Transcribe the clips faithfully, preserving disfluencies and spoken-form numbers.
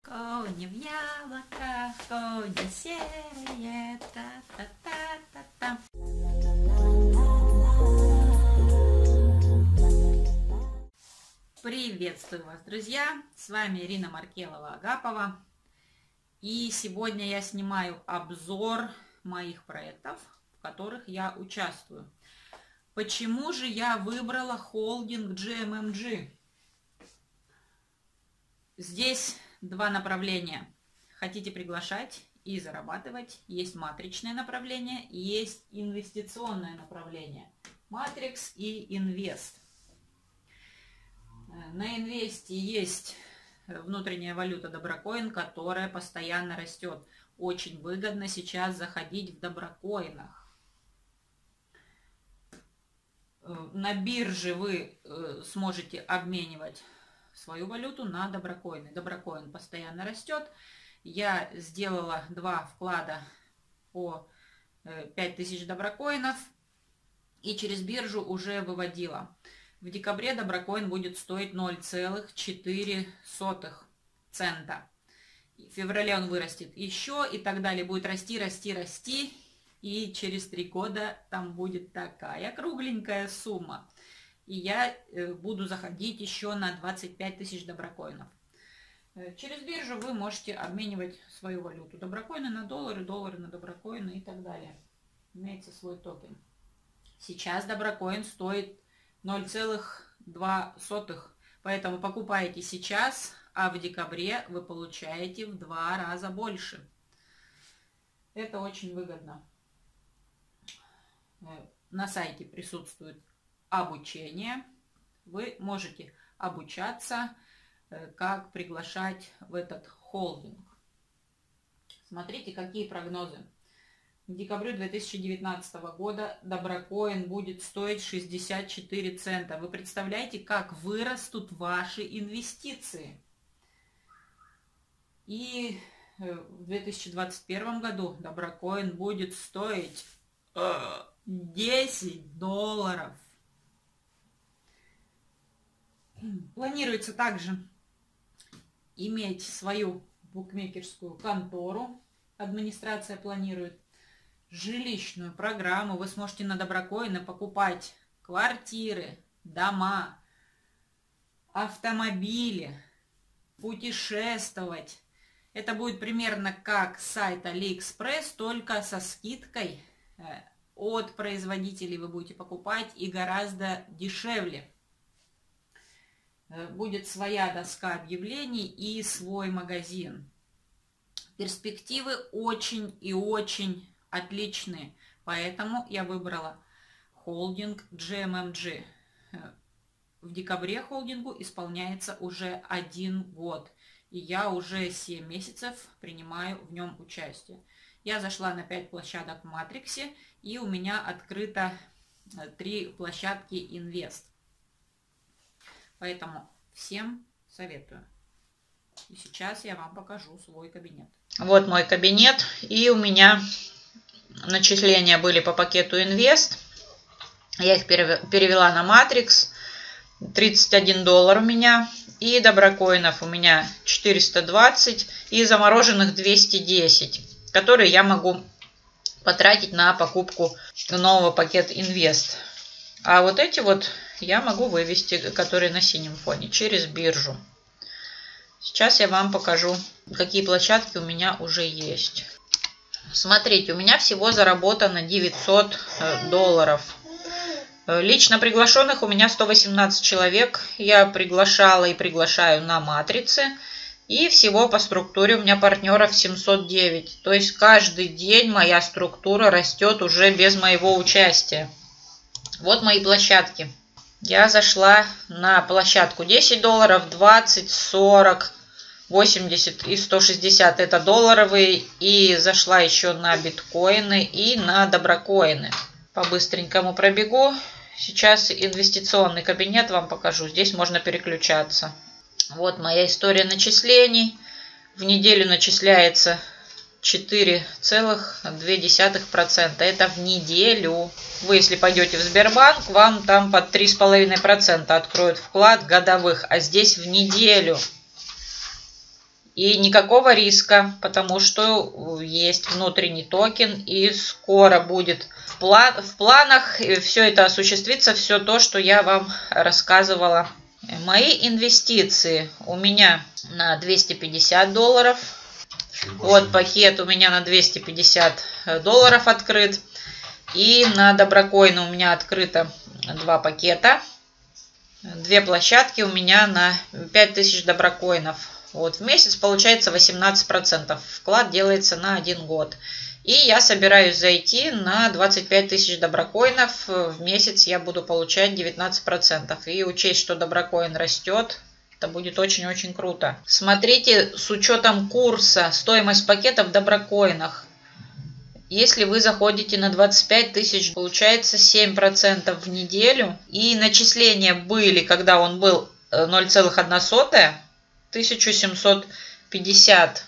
Кони в яблоках, кони серые, та-та-та-та-та. Приветствую вас, друзья! С вами Ирина Маркелова-Агапова. И сегодня я снимаю обзор моих проектов, в которых я участвую. Почему же я выбрала холдинг джи эм эм джи? Здесь два направления. Хотите приглашать и зарабатывать. Есть матричное направление, есть инвестиционное направление. Матрикс и инвест. На инвесте есть внутренняя валюта Доброкоин, которая постоянно растет. Очень выгодно сейчас заходить в Доброкоинах. На бирже вы сможете обменивать свою валюту на Доброкоины. Доброкоин постоянно растет. Я сделала два вклада по пять тысяч Доброкоинов и через биржу уже выводила. В декабре Доброкоин будет стоить ноль целых четыре сотых цента. В феврале он вырастет еще и так далее. Будет расти, расти, расти. И через три года там будет такая кругленькая сумма. И я буду заходить еще на двадцать пять тысяч Доброкоинов. Через биржу вы можете обменивать свою валюту. Доброкоины на доллары, доллары на Доброкоины и так далее. Имеется свой токен. Сейчас Доброкоин стоит ноль целых два сотых. Поэтому покупаете сейчас, а в декабре вы получаете в два раза больше. Это очень выгодно. На сайте присутствует обучение. Вы можете обучаться, как приглашать в этот холдинг. Смотрите, какие прогнозы. К декабрю две тысячи девятнадцатого года Доброкоин будет стоить шестьдесят четыре цента. Вы представляете, как вырастут ваши инвестиции? И в две тысячи двадцать первом году Доброкоин будет стоить десять долларов. Планируется также иметь свою букмекерскую контору. Администрация планирует жилищную программу. Вы сможете на Доброкоины покупать квартиры, дома, автомобили, путешествовать. Это будет примерно как сайт AliExpress, только со скидкой от производителей вы будете покупать и гораздо дешевле. Будет своя доска объявлений и свой магазин. Перспективы очень и очень отличные, поэтому я выбрала холдинг джи эм эм джи. В декабре холдингу исполняется уже один год, и я уже семь месяцев принимаю в нем участие. Я зашла на пять площадок в Матриксе, и у меня открыто три площадки инвест. Поэтому всем советую. И сейчас я вам покажу свой кабинет. Вот мой кабинет, и у меня начисления были по пакету инвест. Я их перевела на Матрикс. тридцать один доллар у меня. И Доброкоинов у меня четыреста двадцать. И замороженных двести десять, которые я могу потратить на покупку нового пакета инвест. А вот эти вот я могу вывести, которые на синем фоне, через биржу. Сейчас я вам покажу, какие площадки у меня уже есть. Смотрите, у меня всего заработано девятьсот долларов. Лично приглашенных у меня сто восемнадцать человек. Я приглашала и приглашаю на матрице. И всего по структуре у меня партнеров семьсот девять. То есть каждый день моя структура растет уже без моего участия. Вот мои площадки. Я зашла на площадку десять долларов, двадцать, сорок, восемьдесят и сто шестьдесят. Это долларовые. И зашла еще на биткоины и на доброкоины. По-быстренькому пробегу. Сейчас инвестиционный кабинет вам покажу. Здесь можно переключаться. Вот моя история начислений. В неделю начисляется четыре целых две десятых процента. Это в неделю. Вы, если пойдете в Сбербанк, вам там под три с половиной процента откроют вклад годовых, а здесь в неделю. И никакого риска, потому что есть внутренний токен, и скоро будет в, план, в планах все это осуществится, все то, что я вам рассказывала. Мои инвестиции у меня на двести пятьдесят долларов. Вот пакет у меня на двести пятьдесят долларов открыт. И на Доброкоин у меня открыто два пакета. Две площадки у меня на пять тысяч доброкоинов. Вот в месяц получается восемнадцать процентов. Вклад делается на один год. И я собираюсь зайти на двадцать пять тысяч доброкоинов. В месяц я буду получать девятнадцать процентов. И учесть, что доброкоин растет, это будет очень-очень круто. Смотрите, с учетом курса, стоимость пакета в доброкоинах. Если вы заходите на двадцать пять тысяч, получается семь процентов в неделю. И начисления были, когда он был ноль целых одна сотая, тысяча семьсот пятьдесят.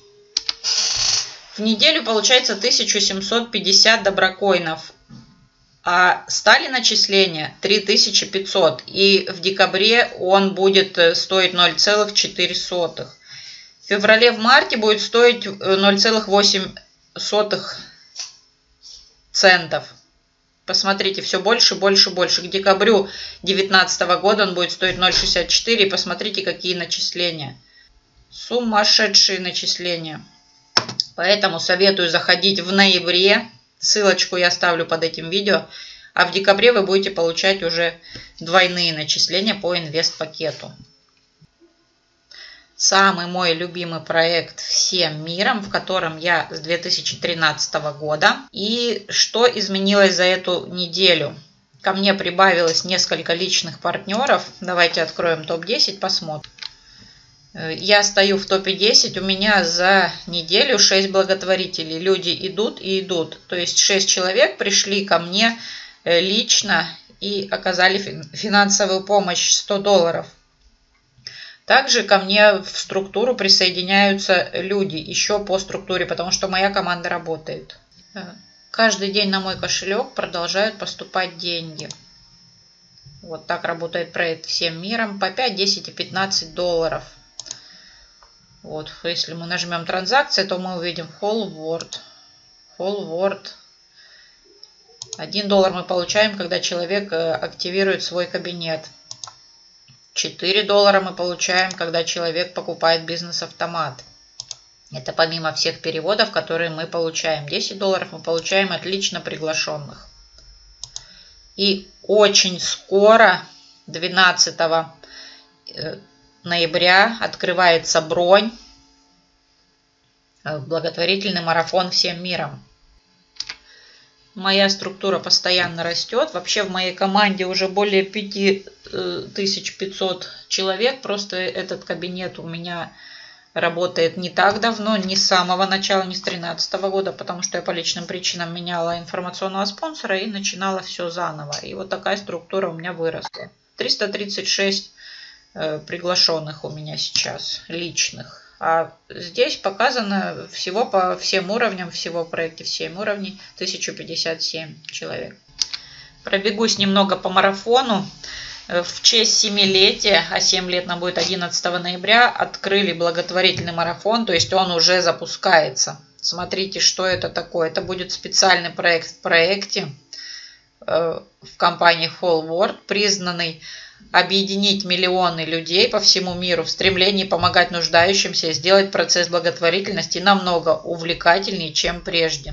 В неделю получается тысяча семьсот пятьдесят доброкоинов. А стали начисления три тысячи пятьсот. И в декабре он будет стоить ноль целых четыре сотых. В феврале, в марте будет стоить ноль целых восемь сотых центов. Посмотрите, все больше, больше, больше. К декабрю две тысячи девятнадцатого года он будет стоить ноль целых шестьдесят четыре. И посмотрите, какие начисления. Сумасшедшие начисления. Поэтому советую заходить в ноябре. Ссылочку я оставлю под этим видео. А в декабре вы будете получать уже двойные начисления по инвест-пакету. Самый мой любимый проект всем миром, в котором я с две тысячи тринадцатого года. И что изменилось за эту неделю? Ко мне прибавилось несколько личных партнеров. Давайте откроем топ десять, посмотрим. Я стою в топе десять, у меня за неделю шесть благотворителей. Люди идут и идут. То есть шесть человек пришли ко мне лично и оказали финансовую помощь сто долларов. Также ко мне в структуру присоединяются люди еще по структуре, потому что моя команда работает. Каждый день на мой кошелек продолжают поступать деньги. Вот так работает проект всем миром по пять, десять и пятнадцать долларов. Вот, если мы нажмем транзакции, то мы увидим Whole World. Whole World. один доллар мы получаем, когда человек активирует свой кабинет. четыре доллара мы получаем, когда человек покупает бизнес-автомат. Это помимо всех переводов, которые мы получаем. десять долларов мы получаем от лично приглашенных. И очень скоро, двенадцатого ноября, открывается бронь в благотворительный марафон всем миром. Моя структура постоянно растет. Вообще в моей команде уже более пять тысяч пятьсот человек. Просто этот кабинет у меня работает не так давно, не с самого начала, не с две тысячи тринадцатого года, потому что я по личным причинам меняла информационного спонсора и начинала все заново. И вот такая структура у меня выросла. триста тридцать шесть э, приглашенных у меня сейчас, личных. А здесь показано всего по всем уровням, всего в проекте в семь уровней, тысяча пятьдесят семь человек. Пробегусь немного по марафону. В честь семилетия, а семь лет нам будет одиннадцатого ноября, открыли благотворительный марафон, то есть он уже запускается. Смотрите, что это такое. Это будет специальный проект в проекте э, в компании Whole World, признанный объединить миллионы людей по всему миру в стремлении помогать нуждающимся и сделать процесс благотворительности намного увлекательнее, чем прежде.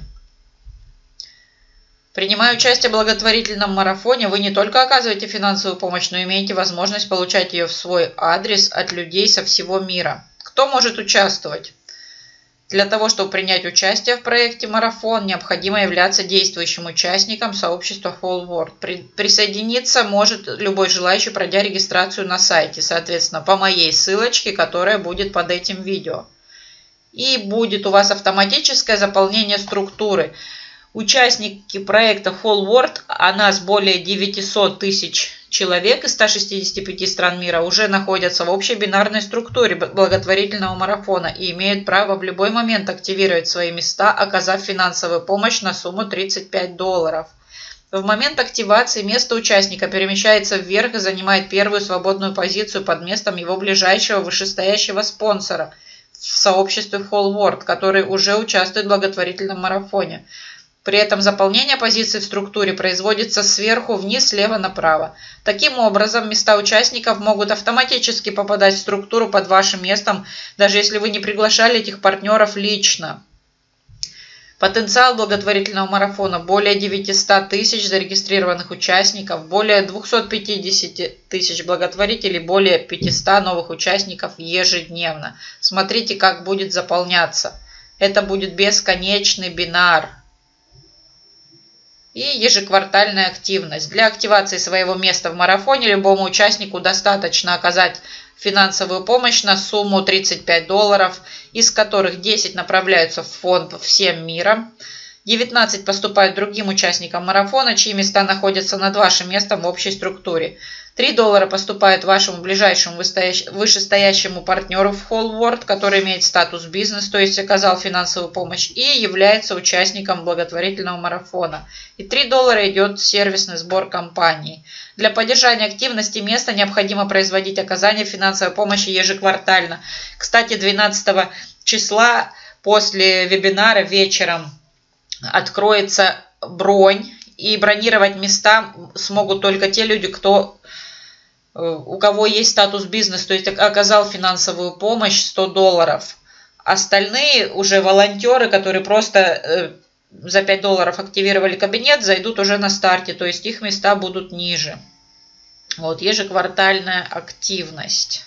Принимая участие в благотворительном марафоне, вы не только оказываете финансовую помощь, но имеете возможность получать ее в свой адрес от людей со всего мира. Кто может участвовать? Для того, чтобы принять участие в проекте «Марафон», необходимо являться действующим участником сообщества Whole World. При, присоединиться может любой желающий, пройдя регистрацию на сайте, соответственно, по моей ссылочке, которая будет под этим видео. И будет у вас автоматическое заполнение структуры. Участники проекта Whole World, а нас более девятисот тысяч человек из ста шестидесяти пяти стран мира, уже находятся в общей бинарной структуре благотворительного марафона и имеют право в любой момент активировать свои места, оказав финансовую помощь на сумму тридцать пять долларов. В момент активации место участника перемещается вверх и занимает первую свободную позицию под местом его ближайшего вышестоящего спонсора. в сообществе Whole World, который уже участвует в благотворительном марафоне. При этом заполнение позиций в структуре производится сверху вниз, слева направо. Таким образом, места участников могут автоматически попадать в структуру под вашим местом, даже если вы не приглашали этих партнеров лично. Потенциал благотворительного марафона – более девятисот тысяч зарегистрированных участников, более двухсот пятидесяти тысяч благотворителей, более пятисот новых участников ежедневно. Смотрите, как будет заполняться. Это будет бесконечный бинар. И ежеквартальная активность. Для активации своего места в марафоне любому участнику достаточно оказать финансовую помощь на сумму тридцать пять долларов, из которых десять направляются в фонд «Всем миром», девятнадцать поступают другим участникам марафона, чьи места находятся над вашим местом в общей структуре. три доллара поступают вашему ближайшему вышестоящему партнеру в Whole World, который имеет статус бизнес, то есть оказал финансовую помощь и является участником благотворительного марафона. И три доллара идет сервисный сбор компании. Для поддержания активности места необходимо производить оказание финансовой помощи ежеквартально. Кстати, двенадцатого числа после вебинара вечером откроется бронь, и бронировать места смогут только те люди, кто, у кого есть статус бизнес, то есть оказал финансовую помощь сто долларов. Остальные уже волонтеры, которые просто за пять долларов активировали кабинет, зайдут уже на старте, то есть их места будут ниже. Вот, ежеквартальная активность.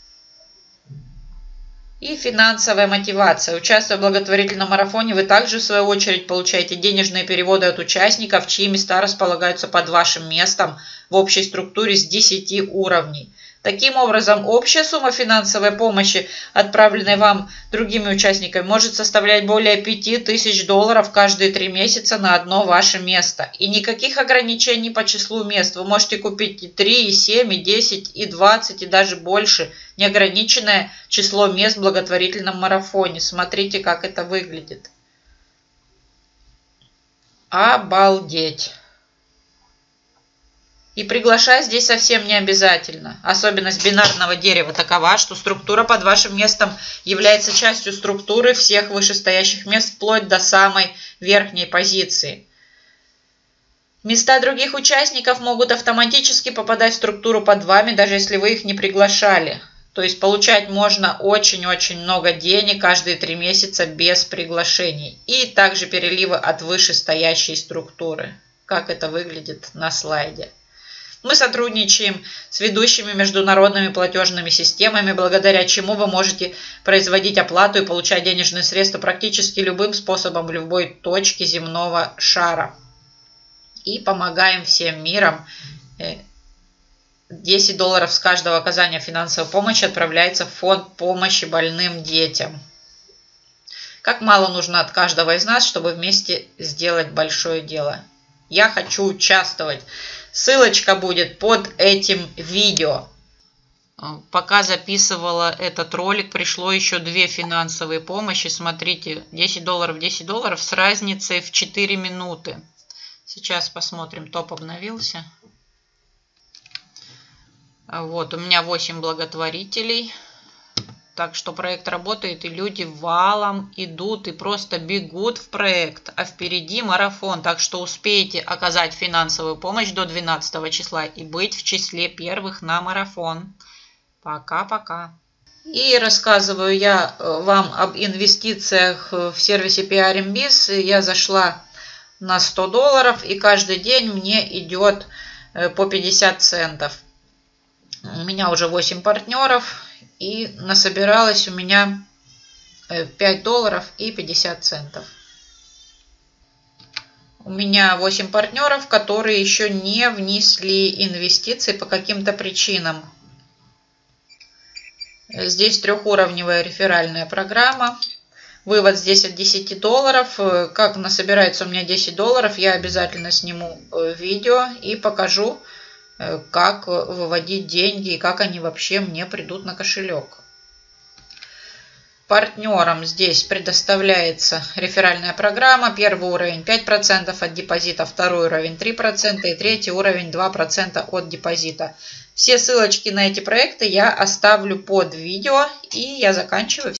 И финансовая мотивация. Участвуя в благотворительном марафоне, вы также, в свою очередь, получаете денежные переводы от участников, чьи места располагаются под вашим местом в общей структуре с десяти уровней. Таким образом, общая сумма финансовой помощи, отправленной вам другими участниками, может составлять более пяти тысяч долларов каждые три месяца на одно ваше место. И никаких ограничений по числу мест. Вы можете купить и три, и семь, и десять, и двадцать, и даже больше. Неограниченное число мест в благотворительном марафоне. Смотрите, как это выглядит. Обалдеть! И приглашать здесь совсем не обязательно. Особенность бинарного дерева такова, что структура под вашим местом является частью структуры всех вышестоящих мест вплоть до самой верхней позиции. Места других участников могут автоматически попадать в структуру под вами, даже если вы их не приглашали. То есть получать можно очень-очень много денег каждые три месяца без приглашений. И также переливы от вышестоящей структуры. Как это выглядит на слайде. Мы сотрудничаем с ведущими международными платежными системами, благодаря чему вы можете производить оплату и получать денежные средства практически любым способом в любой точке земного шара. И помогаем всем миром. десять долларов с каждого оказания финансовой помощи отправляется в фонд помощи больным детям. Как мало нужно от каждого из нас, чтобы вместе сделать большое дело. Я хочу участвовать. Ссылочка будет под этим видео. Пока записывала этот ролик, пришло еще две финансовые помощи. Смотрите, десять долларов, десять долларов с разницей в четыре минуты. Сейчас посмотрим, топ обновился. Вот, у меня восемь благотворителей. Так что проект работает, и люди валом идут и просто бегут в проект. А впереди марафон, так что успеете оказать финансовую помощь до двенадцатого числа и быть в числе первых на марафон. Пока-пока. И рассказываю я вам об инвестициях в сервисе пи ар эм биз. Я зашла на сто долларов, и каждый день мне идет по пятьдесят центов. У меня уже восемь партнеров. И насобиралось у меня пять долларов и пятьдесят центов. У меня восемь партнеров, которые еще не внесли инвестиции по каким-то причинам. Здесь трехуровневая реферальная программа. Вывод здесь от десяти долларов. Как насобирается у меня десять долларов, я обязательно сниму видео и покажу, как выводить деньги и как они вообще мне придут на кошелек. Партнерам здесь предоставляется реферальная программа. Первый уровень пять процентов от депозита, второй уровень три процента и третий уровень два процента от депозита. Все ссылочки на эти проекты я оставлю под видео, и я заканчиваю.